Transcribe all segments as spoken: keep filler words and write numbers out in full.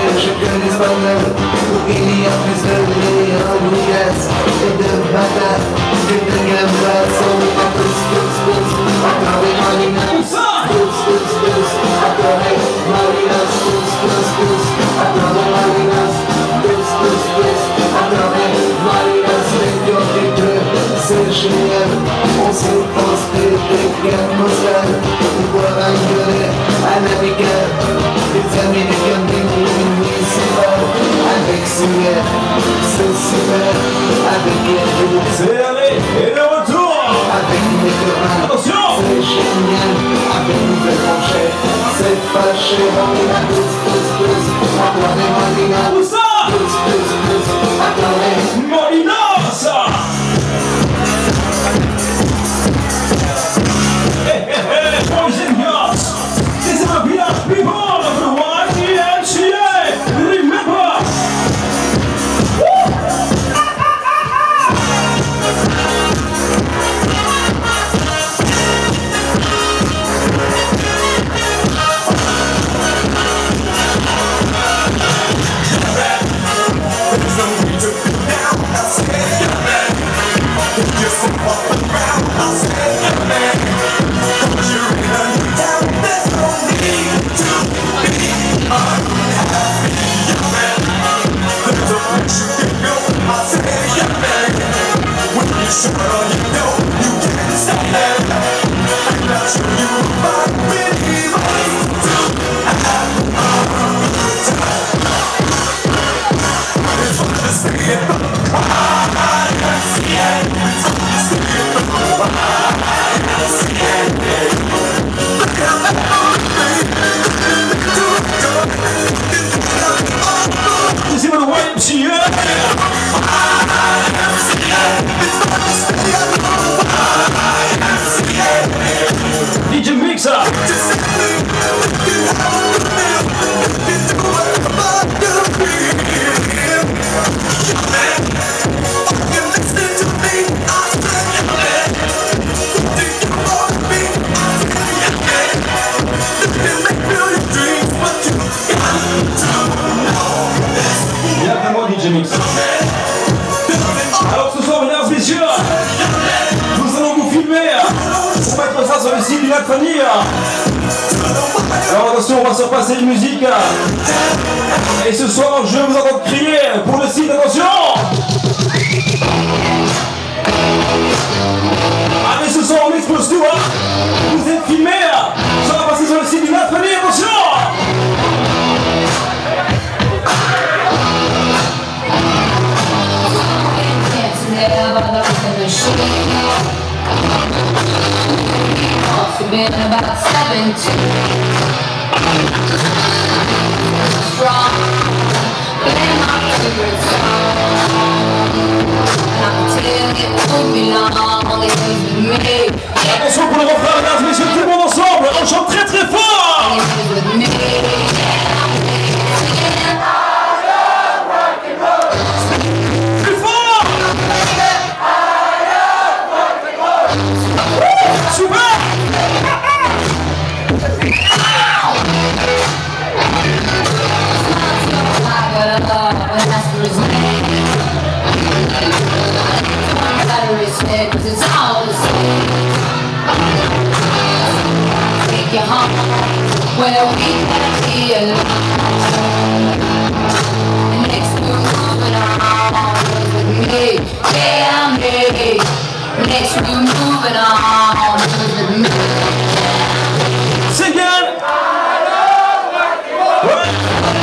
je connais pas l'heure pour qu'il y a plus de léonigas et de batailles, que de gambas, on est pas tous, tous, tous, encore les marinas, tous, tous, tous, encore les marinas, tous, tous, tous, encore les marinas, tous, tous, tous, encore les marinas, les gars des deux, c'est génial, on se pense des atmosphères, pour boire un gueulet à navigaire, les Américains des municipales, avec Suède, c'est super, avec Eric, c'est allé, et le retour, avec Nicolas, attention, c'est génial, avec Nouvelle Manchette, c'est pas cher, on est à tous, tous, tous, encore les marinas, où ça, tous, tous, tous, encore les marinas, ça. Hey, hey, hey, boys and girls, this is a village people of the Y M C A. Remember. This is the Y M C A. D J Mixer. Il y a vraiment D J Mixer. Alors ce soir, mesdames et messieurs, nous allons vous filmer pour mettre ça sur le site du Lac Fanny. Alors attention, on va se passer une musique. Et ce soir, je vous entends crier pour le site, attention. Allez, ce soir, on explose tout, hein. Vous êtes filmés. Ça va passer sur le site du Lac Fanny, attention. Been about seventeen, strong, playing my favorite song, and I can tell it won't be long, it was with me. Attention pour le refrain, mesdames et messieurs, tout le monde ensemble, on chante très très fort. It was with me. Plus fort. Super. Cause it's all the same. Take you home where we can be alone. And next we're moving on with me, yeah me. Next we're moving on with me. Sing it. Ouais.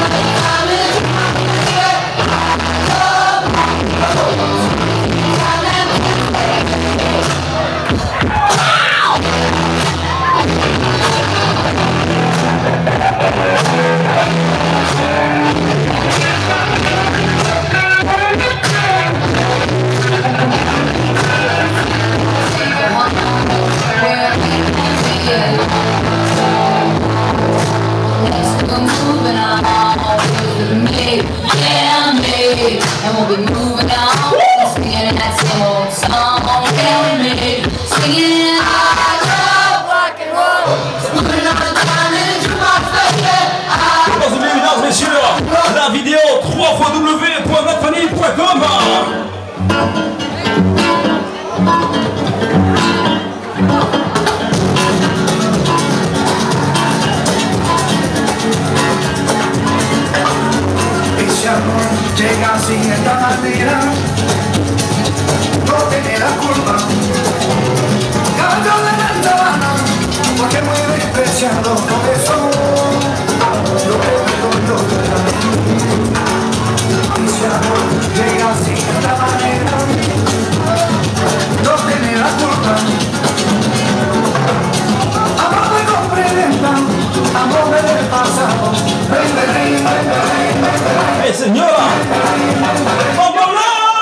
And we'll be moving on, singing that same old song. Yeah, with me, singing I love rock and roll. Moving on the time into my favorite. Mesdames et messieurs, la trois fois w point natfanny point com. Y si amor llega así de esta manera, no tiene la culpa. Caballo de la sabana, porque muy despreciado por eso lo que me y si amor llega así de esta manera, no tiene la culpa. Amor me complementa, amor del pasado. Ven, ven, ven, ven, ven, ven. ¡Eh, señora! ¡Bamboleo!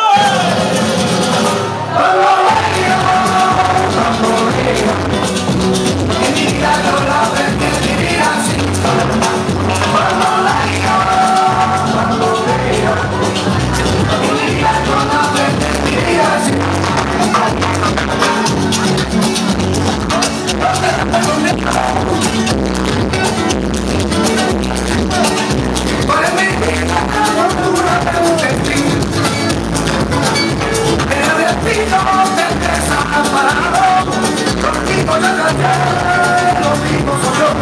Bamboleo, bamboleo. En mi vida yo la verte vivir así. Bamboleo, bamboleo. En mi vida yo la verte vivir así. Por mi vida no dura el fin. El destino te desamparado. Contigo ya callé, lo mismo soy yo.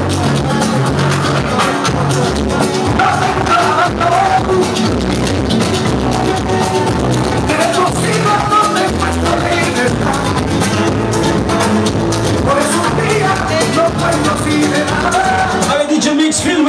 No tengo abandono. Que consigo no me encuentro libertad. Por eso un día no puedo sin de nada. Avec D J Mix Film.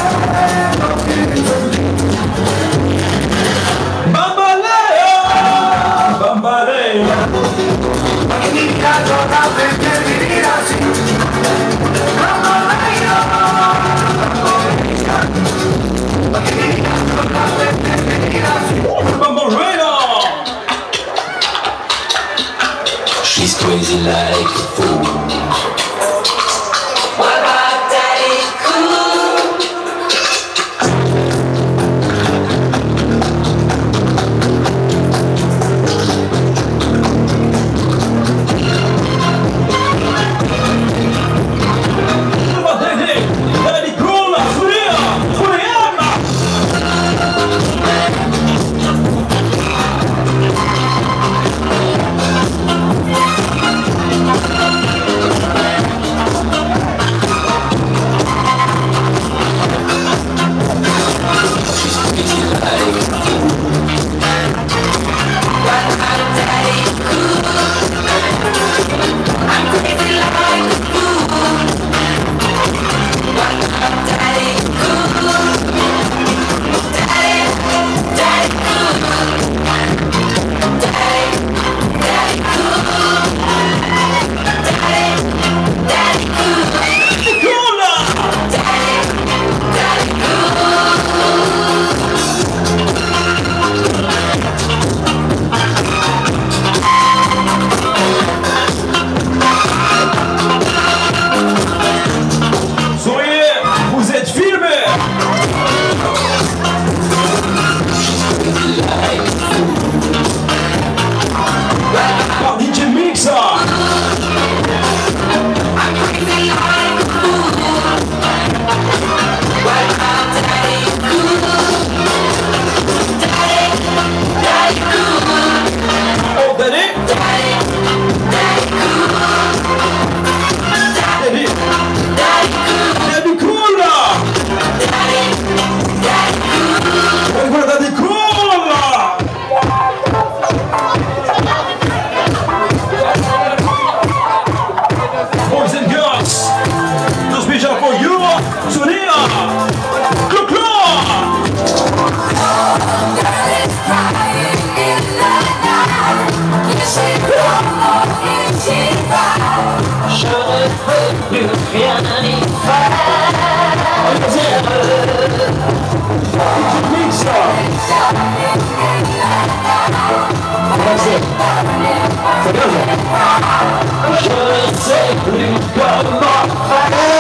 Bamboleo, bamboleo. En mi vida yo la verte vivir así. Bamboleo, bamboleo. En mi vida yo la verte vivir así. Bamboleo. She's crazy like a fool. What about Daddy Cool? Daddy, Daddy Cool, Julia, Juliana. Je sais plus comment faire.